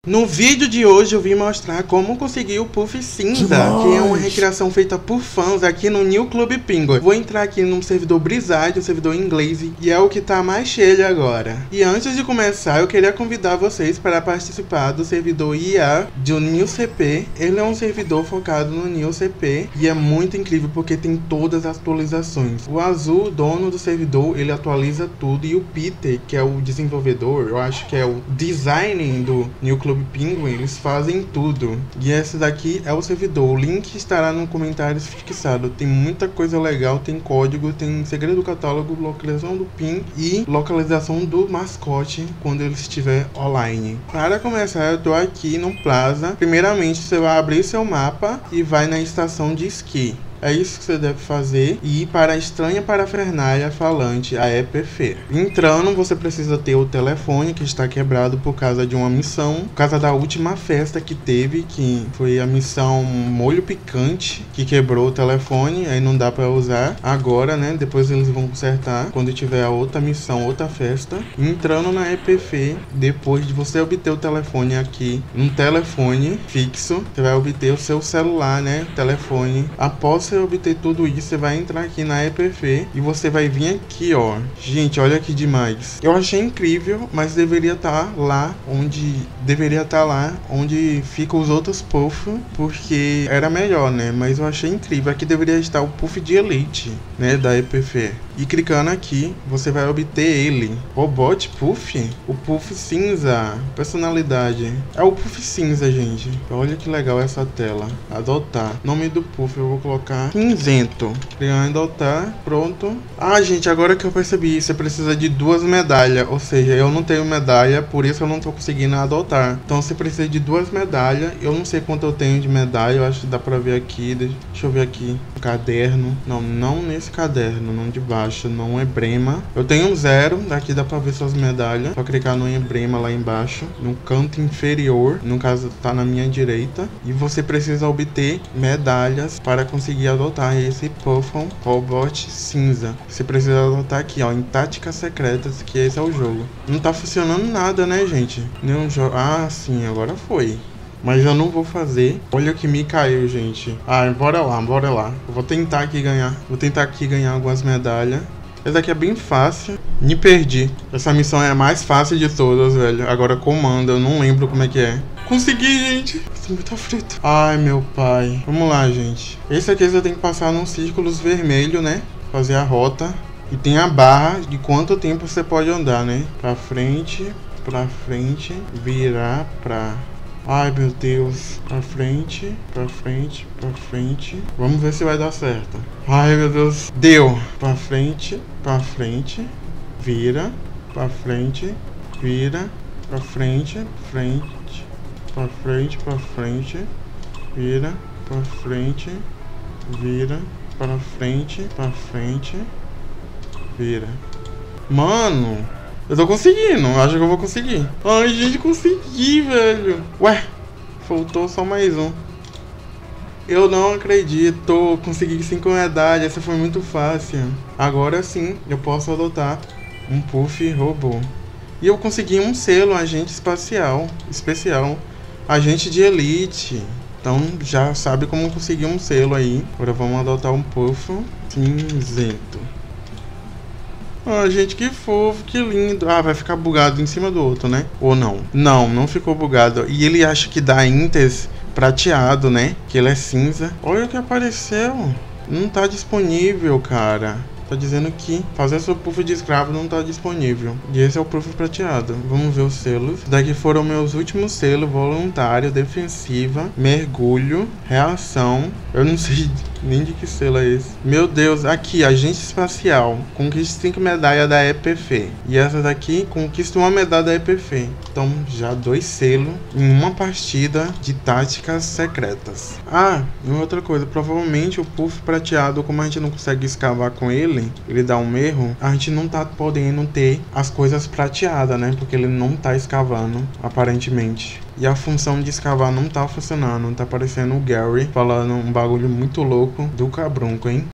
No vídeo de hoje eu vim mostrar como conseguir o Puff Cinza, que é uma recriação feita por fãs aqui no New Club Penguin. Vou entrar aqui no servidor Brizard, um servidor em inglês, e é o que tá mais cheio agora. E antes de começar, eu queria convidar vocês para participar do servidor IA do New CP. Ele é um servidor focado no New CP e é muito incrível porque tem todas as atualizações. O Azul, dono do servidor, ele atualiza tudo, e o Peter, que é o desenvolvedor, eu acho que é o design do New Club Penguin, eles fazem tudo. E esse daqui é o servidor, o link estará no comentário fixado. Tem muita coisa legal, tem código, tem segredo do catálogo, localização do PIN e localização do mascote quando ele estiver online. Para começar, eu tô aqui no Plaza. Primeiramente, você vai abrir seu mapa e vai na estação de esqui. É isso que você deve fazer e ir para a estranha parafernália falante, a EPF. Entrando, você precisa ter o telefone que está quebrado por causa de uma missão, por causa da última festa que teve, que foi a missão Molho Picante, que quebrou o telefone, aí não dá para usar agora, né? Depois eles vão consertar quando tiver a outra missão, outra festa. Entrando na EPF, depois de você obter o telefone aqui, um telefone fixo, você vai obter o seu celular, né? Telefone. Após você obter tudo isso, você vai entrar aqui na EPF e você vai vir aqui, ó. Gente, olha que demais. Eu achei incrível, mas deveria estar lá onde ficam os outros puff, porque era melhor, né? Mas eu achei incrível. Aqui deveria estar o puff de elite, né, da EPF. E clicando aqui, você vai obter ele. Robot Puff? O Puff Cinza. Personalidade. É o Puff Cinza, gente. Olha que legal essa tela. Adotar. Nome do Puff eu vou colocar cinzento. Criar e adotar. Pronto. Ah, gente, agora que eu percebi, você precisa de 2 medalhas. Ou seja, eu não tenho medalha, por isso eu não tô conseguindo adotar. Então você precisa de 2 medalhas. Eu não sei quanto eu tenho de medalha. Eu acho que dá pra ver aqui. Deixa eu ver aqui. Caderno. Não nesse caderno, não de baixo. Não emblema. Eu tenho 0. Daqui dá pra ver suas medalhas. Só clicar no emblema lá embaixo, no canto inferior. No caso tá na minha direita. E você precisa obter medalhas para conseguir adotar esse Puffon Robot Cinza. Você precisa adotar aqui, ó, em táticas secretas, que esse é o jogo. Não tá funcionando nada, né, gente? Nenhum jogo. Ah, sim, agora foi. Mas eu não vou fazer. Olha o que me caiu, gente. Ah, bora lá. Eu vou tentar aqui ganhar algumas medalhas. Essa daqui é bem fácil. Me perdi. Essa missão é a mais fácil de todas, velho. Agora comando, eu não lembro como é que é. Consegui, gente. Tô muito aflito. Ai, meu pai. Vamos lá, gente. Esse aqui você tem que passar nos círculos vermelhos, né? Fazer a rota. E tem a barra de quanto tempo você pode andar, né? Pra frente, virar pra... Ai, meu Deus. Pra frente. Vamos ver se vai dar certo. Ai, meu Deus. Deu. Pra frente. Vira. Pra frente. Vira. Pra frente. Pra frente. Vira. Pra frente. Vira. Pra frente. Vira. Mano... Eu tô conseguindo, acho que eu vou conseguir. Ai, gente, consegui, velho. Ué, faltou só mais um. Eu não acredito, consegui 5 medalhas, essa foi muito fácil. Agora sim, eu posso adotar um Puff robô. E eu consegui um selo, agente especial. Agente de elite. Então já sabe como conseguir um selo aí. Agora vamos adotar um Puff cinzento. Ah, gente, que fofo, que lindo. Ah, vai ficar bugado em cima do outro, né? Ou não? Não ficou bugado. E ele acha que dá Intes prateado, né? Que ele é cinza. Olha o que apareceu. Não tá disponível, cara. Tá dizendo que fazer seu puff de escravo não tá disponível. E esse é o puff prateado. Vamos ver os selos. Daqui foram meus últimos selos. Voluntário, defensiva, mergulho, reação. Eu não sei nem de que selo é esse. Meu Deus, aqui, agente espacial. Conquiste 5 medalhas da EPF. E essa daqui, conquista 1 medalha da EPF. Então, já 2 selos em uma partida de táticas secretas. Ah, e outra coisa. Provavelmente o puff prateado, como a gente não consegue escavar com ele dá um erro, a gente não tá podendo ter as coisas prateadas, né? Porque ele não tá escavando, aparentemente. E a função de escavar não tá funcionando. Tá aparecendo o Gary falando um bagulho muito louco do cabrunco, hein?